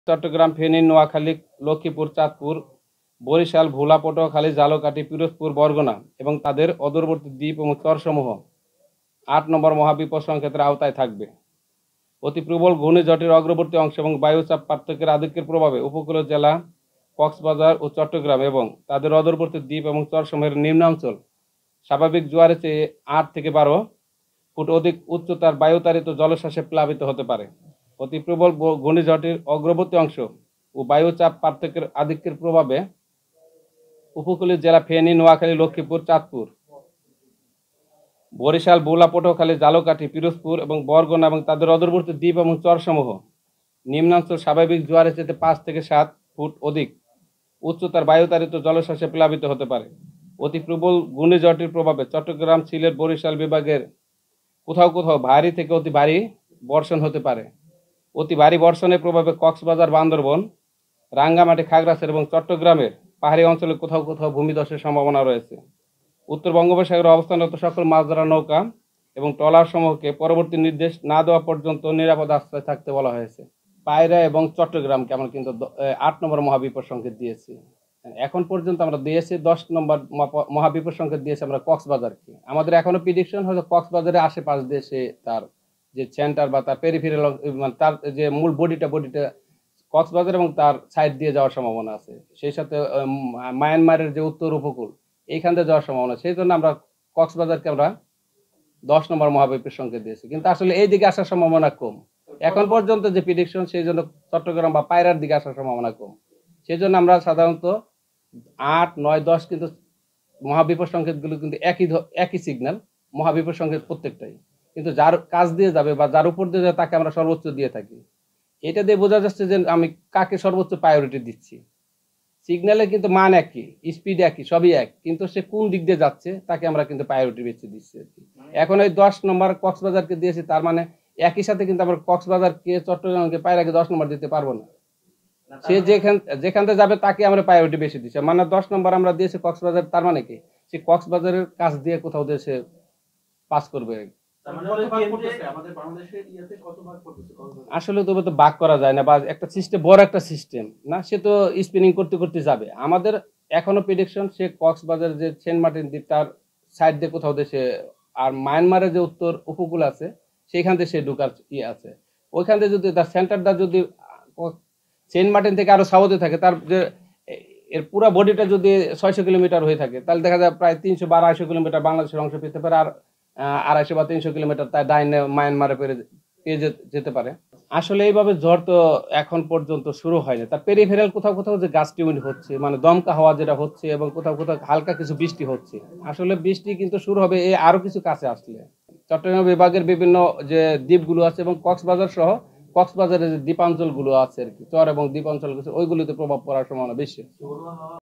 চট্টগ্রাম, ফেনী, নোয়াখালী, লক্ষ্মীপুর, চাঁদপুর, বরিশাল, ভোলা, পটুয়াখালী, ঝালকাঠি, পিরোজপুর, বরগুনা এবং তাদের অদূরবর্তী দ্বীপ এবং চরসমূহ ৮ নম্বর মহাবিপদ সংকেতের আওতায় থাকবে। অতি প্রবল ঘূর্ণিঝড়টির অগ্রবর্তী অংশ এবং বায়ুচাপ পার্থক্যের আধিক্যের প্রভাবে উপকূলীয় জেলা কক্সবাজার ও চট্টগ্রাম এবং তাদের অদূরবর্তী দ্বীপ এবং চরসমূহের নিম্নাঞ্চল স্বাভাবিক জোয়ারের চেয়ে ৮ থেকে ১২ ফুট অধিক উচ্চতার বায়ুতাড়িত জলোচ্ছ্বাসে প্লাবিত হতে পারে। অতি প্রবল ঘূর্ণিঝড়টির অগ্রবর্তী অংশ ও বায়ুচাপ পার্থক্যের আধিক্যের প্রভাবে উপকূলীয় জেলা ফেনী, নোয়াখালী, লক্ষ্মীপুর, চাঁদপুর, বরিশাল, ভোলা, পটুয়াখালী, ঝালকাঠি, পিরোজপুর এবং বরগুনা এবং তাদের অদূরবর্তী দ্বীপ এবং চরসমূহ নিম্নাঞ্চল স্বাভাবিক জোয়ারের চেয়ে ৫ থেকে ৭ ফুট অধিক উচ্চতার বায়ুতাড়িত জলোচ্ছ্বাসে প্লাবিত হতে পারে। অতি প্রবল ঘূর্ণিঝড়টির প্রভাবে চট্টগ্রাম, সিলেট, বরিশাল বিভাগের কোথাও কোথাও ভারী থেকে অতি ভারী বর্ষণ হতে পারে। অতি ভারী বর্ষণের প্রভাবে কক্সবাজার, বান্দরবন, রাঙ্গামাটি, খাগড়াছড়ি এবং চট্টগ্রামের পাহাড়ি অঞ্চলে কোথাও কোথাও ভূমিধসের সম্ভাবনা রয়েছে। উত্তর বঙ্গোপসাগরে অবস্থানরত সকল মাছধরা নৌকা এবং ট্রলার সমূহকে পরবর্তী নির্দেশ না দেওয়া পর্যন্ত নিরাপদ আশ্রয়ে থাকতে বলা হয়েছে। পায়রা এবং চট্টগ্রামকে আমরা কিন্তু ৮ নম্বর মহাবিপদ সংকেত দিয়েছি। এখন পর্যন্ত আমরা দিয়েছি ১০ নম্বর মহাবিপদ সংকেত দিয়েছি আমরা কক্সবাজারকে। আমাদের এখনো প্রেডিকশন হয়তো কক্সবাজারের আশেপাশ দিয়ে সে তার যে সেন্টার বা তার পেরিফেরাল মানে তার যে মূল বডিটা কক্সবাজার এবং তার সাইড দিয়ে যাওয়ার সম্ভাবনা আছে। সেই সাথে মায়ানমারের যে উত্তর উপকূল এইখান দিয়ে যাওয়ার সম্ভাবনা। সেই জন্য আমরা কক্সবাজারকে আমরা ১০ নম্বর মহাবিপদ সংকেত দিয়েছি। কিন্তু আসলে এই দিকে আসার সম্ভাবনা কম। এখন পর্যন্ত যে প্রেডিকশন সেই জন্য চট্টগ্রাম বা পায়রার দিকে আসার সম্ভাবনা কম। সেই জন্য আমরা সাধারণত ৮, ৯, ১০ কিন্তু মহাবিপদ সংকেতগুলো কিন্তু একই সিগন্যাল, মহাবিপদ সংকেত প্রত্যেকটাই। কিন্তু যার কাছ দিয়ে যাবে বা যার উপর দিয়ে যাবে তাকে আমরা সর্বোচ্চ দিয়ে থাকি। এটা দিয়ে বোঝা যাচ্ছে যে আমি কাকে সর্বোচ্চ প্রায়োরিটি দিচ্ছি। সিগন্যালের কিন্তু মান একই, স্পিড একই, সবই এক, কিন্তু সে কোন দিক দিয়ে যাচ্ছে তাকে আমরা কিন্তু প্রায়োরিটি বেশি দিচ্ছি আর কি। এখন এই ১০ নম্বর কক্সবাজারকে দিয়েছি, তার মানে একই সাথে কিন্তু আমরা কক্সবাজারকে, চট্টগ্রামকে, পায়রাকে ১০ নম্বর দিতে পারবো না। সে যেখান থেকে যাবে তাকে আমরা প্রায়োরিটি বেশি দিচ্ছি। মানে ১০ নম্বর আমরা দিয়েছি কক্সবাজার, তার মানে কি সে কক্সবাজারের কাছ দিয়ে কোথাও দিয়ে সে পাস করবে। আসলে তবে তো ভাগ করা যায় না, বা একটা সিস্টেম, বড় একটা সিস্টেম না, সে তো স্পিনিং করতে করতে যাবে। আমাদের এখনো প্রেডিকশন সে কক্সবাজার যে সেন্ট মার্টিন দ্বীপ তার সাইড দিয়ে কোথাও দেশে, আর মায়ানমারের যে উত্তর উপকূল আছে সেইখান থেকে সে ঢুকার আছে। ওইখান থেকে যদি তার সেন্টারটা যদি সেন্ট মার্টিন থেকে আরো সাউথে থাকে, তার যে এর পুরো বডিটা যদি ৬০০ কিলোমিটার হয়ে থাকে, তাহলে দেখা যায় প্রায় ৩০০ বা ২৫০ কিলোমিটার বাংলাদেশের অংশ পেতে পারে, আর ২৫০ বা ৩০০ কিলোমিটার তার ডাইনে মায়ানমারে পেয়ে যেতে পারে। আসলে এইভাবে ঝড় তো এখন পর্যন্ত শুরু হয়নি। তার পেরিফেরাল কোথাও কোথাও যে গাস্টি উইন্ড হচ্ছে, মানে দমকা হাওয়া যেটা হচ্ছে, এবং কোথাও কোথাও হালকা কিছু বৃষ্টি হচ্ছে। আসলে বৃষ্টি কিন্তু শুরু হবে এই আরো কিছু কাছে আসলে। চট্টগ্রাম বিভাগের বিভিন্ন যে দ্বীপগুলো আছে এবং কক্সবাজার সহ কক্সবাজারের যে দ্বীপাঞ্চলগুলো আছে আর কি, চর এবং দ্বীপাঞ্চল ওইগুলিতে প্রভাব পড়ার সম্ভাবনা বেশি।